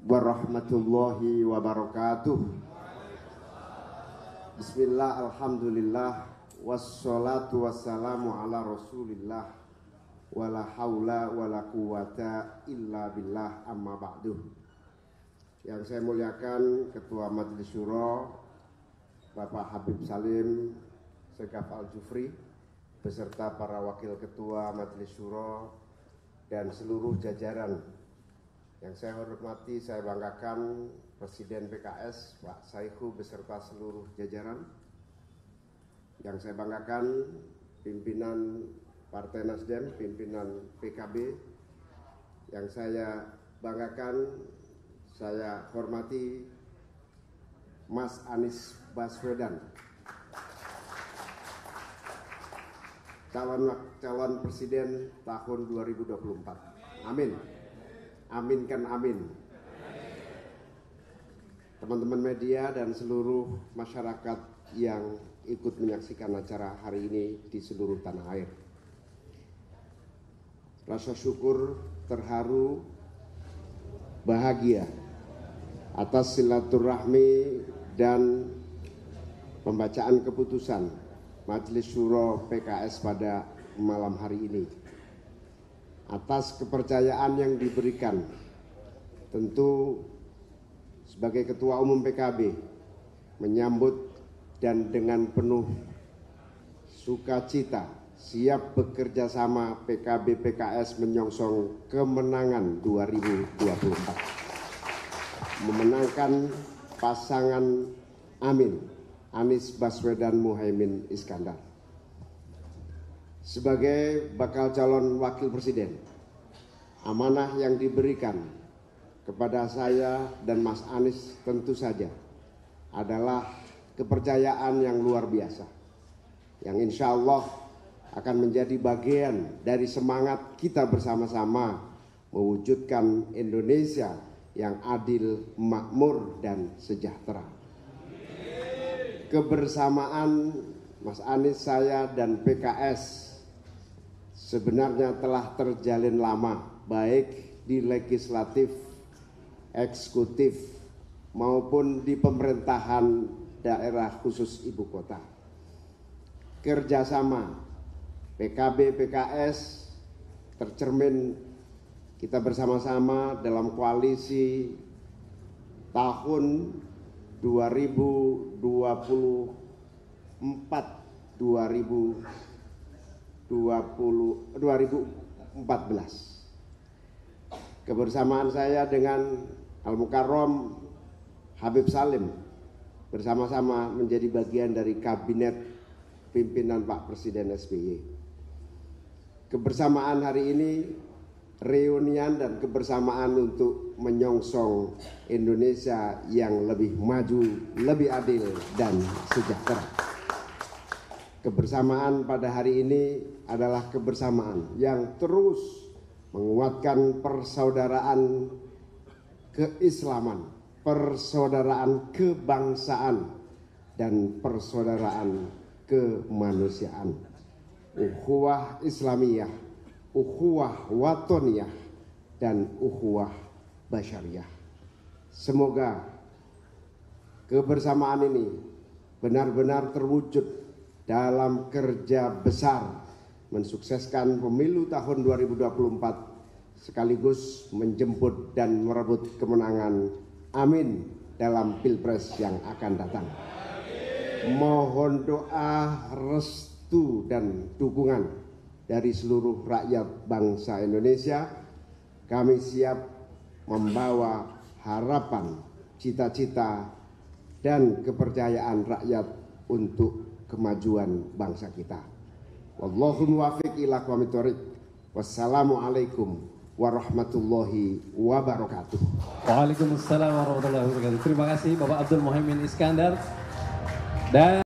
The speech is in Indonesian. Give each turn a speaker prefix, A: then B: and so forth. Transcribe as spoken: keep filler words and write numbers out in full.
A: warahmatullahi wabarakatuh. Bismillah, alhamdulillah, wassalatu wassalamu ala rasulillah, wala haula wala quwata illa billah, amma ba'du. Yang saya muliakan Ketua Majelis Syuro Bapak Habib Salim Segaf Al-Jufri beserta para Wakil Ketua Majelis Syuro dan seluruh jajaran. Yang saya hormati, saya banggakan Presiden P K S Pak Saihu beserta seluruh jajaran. Yang saya banggakan pimpinan Partai Nasdem, pimpinan P K B. Yang saya banggakan, saya hormati Mas Anies Baswedan, calon calon presiden tahun dua ribu dua puluh empat. Amin. Aminkan amin. Teman-teman media dan seluruh masyarakat yang ikut menyaksikan acara hari ini di seluruh tanah air. Rasa syukur, terharu, bahagia atas silaturahmi dan pembacaan keputusan Majelis Syuro P K S pada malam hari ini. Atas kepercayaan yang diberikan, tentu sebagai Ketua Umum P K B menyambut dan dengan penuh sukacita siap bekerja sama P K B P K S menyongsong kemenangan dua ribu dua puluh empat. Memenangkan pasangan Amin, Anies Baswedan Muhaimin Iskandar. Sebagai bakal calon wakil presiden, amanah yang diberikan kepada saya dan Mas Anies tentu saja adalah kepercayaan yang luar biasa, yang insya Allah akan menjadi bagian dari semangat kita bersama-sama mewujudkan Indonesia yang adil, makmur, dan sejahtera. Kebersamaan Mas Anies, saya, dan P K S sebenarnya telah terjalin lama, baik di legislatif, eksekutif, maupun di pemerintahan daerah khusus ibu kota. Kerjasama P K B P K S tercermin kita bersama-sama dalam koalisi tahun dua ribu dua puluh empat dua ribu empat belas. Kebersamaan saya dengan Al-Mukarram Habib Salim bersama-sama menjadi bagian dari kabinet pimpinan Pak Presiden S B Y. Kebersamaan hari ini reunian dan kebersamaan untuk menyongsong Indonesia yang lebih maju, lebih adil, dan sejahtera. Kebersamaan pada hari ini adalah kebersamaan yang terus menguatkan persaudaraan keislaman, persaudaraan kebangsaan, dan persaudaraan kemanusiaan. Ukhuwah Islamiyah, ukhuwah watoniyah, dan ukhuwah basyariyah. Semoga kebersamaan ini benar-benar terwujud dalam kerja besar mensukseskan pemilu tahun dua ribu dua puluh empat sekaligus menjemput dan merebut kemenangan amin dalam pilpres yang akan datang. Mohon doa, restu, dan dukungan dari seluruh rakyat bangsa Indonesia. Kami siap membawa harapan, cita-cita, dan kepercayaan rakyat untuk kemajuan bangsa kita. Wallahul muwaffiq ila aqwamit thoriq. Wassalamualaikum warahmatullahi wabarakatuh.
B: Waalaikumsalam warahmatullahi wabarakatuh. Terima kasih Bapak Abdul Muhaimin Iskandar. Dan